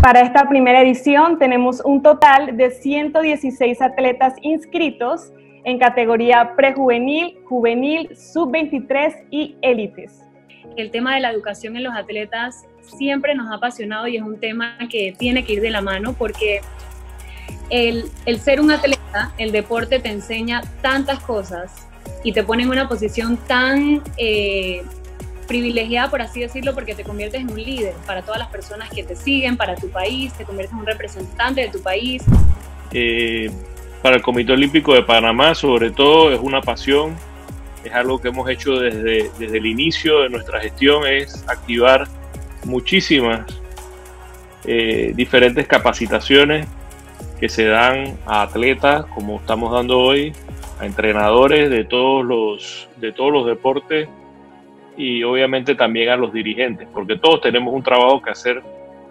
Para esta primera edición tenemos un total de 116 atletas inscritos en categoría prejuvenil, juvenil, sub-23 y élites. El tema de la educación en los atletas siempre nos ha apasionado y es un tema que tiene que ir de la mano porque el ser un atleta, el deporte te enseña tantas cosas y te pone en una posición tan privilegiada, por así decirlo, porque te conviertes en un líder para todas las personas que te siguen, para tu país, te conviertes en un representante de tu país. Para el Comité Olímpico de Panamá, sobre todo, es una pasión, es algo que hemos hecho desde el inicio de nuestra gestión, es activar muchísimas diferentes capacitaciones que se dan a atletas, como estamos dando hoy, a entrenadores de todos los deportes y obviamente también a los dirigentes, porque todos tenemos un trabajo que hacer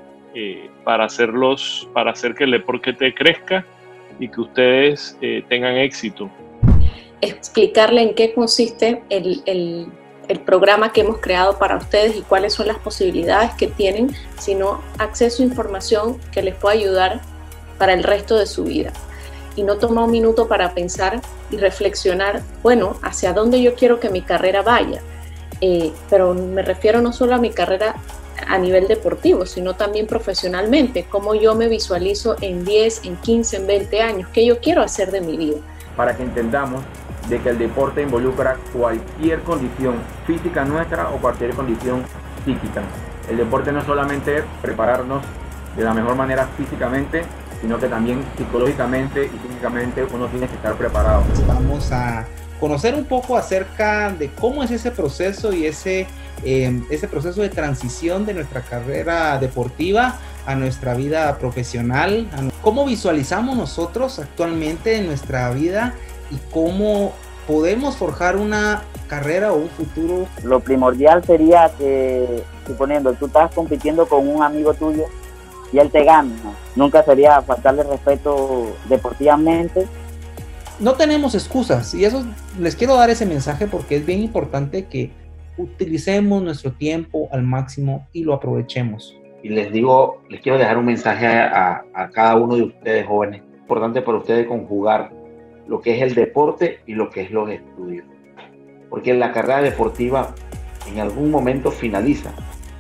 para hacer que el deporte crezca y que ustedes tengan éxito. Explicarle en qué consiste el programa que hemos creado para ustedes y cuáles son las posibilidades que tienen, sino acceso a información que les pueda ayudar para el resto de su vida. Y no toma un minuto para pensar y reflexionar, bueno, hacia dónde yo quiero que mi carrera vaya. Pero me refiero no solo a mi carrera a nivel deportivo, sino también profesionalmente, cómo yo me visualizo en 10, en 15, en 20 años, qué yo quiero hacer de mi vida. Para que entendamos de que el deporte involucra cualquier condición física nuestra o cualquier condición psíquica. El deporte no es solamente prepararnos de la mejor manera físicamente, sino que también psicológicamente y físicamente uno tiene que estar preparado. Vamos a conocer un poco acerca de cómo es ese proceso y ese proceso de transición de nuestra carrera deportiva a nuestra vida profesional, cómo visualizamos nosotros actualmente en nuestra vida y cómo podemos forjar una carrera o un futuro. Lo primordial sería que, suponiendo, tú estás compitiendo con un amigo tuyo y él te gana, nunca sería faltarle respeto deportivamente. No tenemos excusas y eso les quiero dar ese mensaje porque es bien importante que utilicemos nuestro tiempo al máximo y lo aprovechemos. Y les quiero dejar un mensaje a cada uno de ustedes jóvenes. Es importante para ustedes conjugar lo que es el deporte y lo que es los estudios. Porque la carrera deportiva en algún momento finaliza.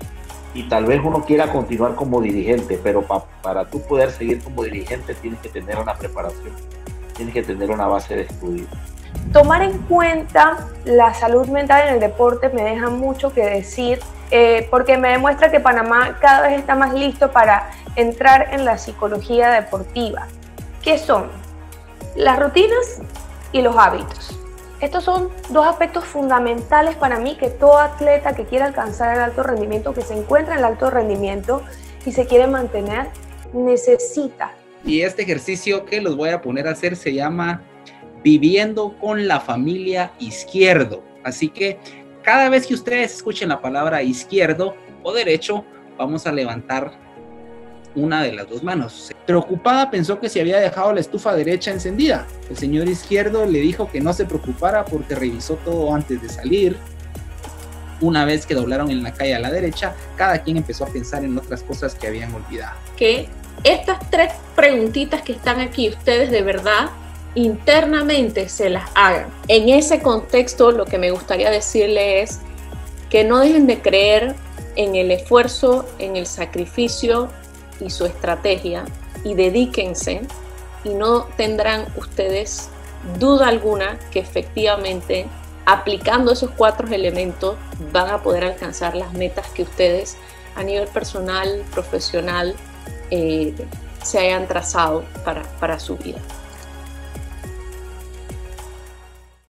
Y tal vez uno quiera continuar como dirigente, pero para tú poder seguir como dirigente tienes que tener una preparación, tienes que tener una base de estudio. Tomar en cuenta la salud mental en el deporte me deja mucho que decir, porque me demuestra que Panamá cada vez está más listo para entrar en la psicología deportiva. ¿Qué son? Las rutinas y los hábitos. Estos son dos aspectos fundamentales para mí que todo atleta que quiera alcanzar el alto rendimiento, que se encuentra en el alto rendimiento y se quiere mantener, necesita. Y este ejercicio que los voy a poner a hacer se llama Viviendo con la Familia Izquierdo. Así que cada vez que ustedes escuchen la palabra izquierdo o derecho, vamos a levantar una de las dos manos. Preocupada pensó que se había dejado la estufa derecha encendida. El señor izquierdo le dijo que no se preocupara porque revisó todo antes de salir. Una vez que doblaron en la calle a la derecha, cada quien empezó a pensar en otras cosas que habían olvidado. Que estas tres preguntitas que están aquí, ustedes de verdad internamente se las hagan. En ese contexto, lo que me gustaría decirle es que no dejen de creer en el esfuerzo, en el sacrificio y su estrategia, y dedíquense, y no tendrán ustedes duda alguna que efectivamente aplicando esos 4 elementos van a poder alcanzar las metas que ustedes a nivel personal, profesional se hayan trazado para su vida.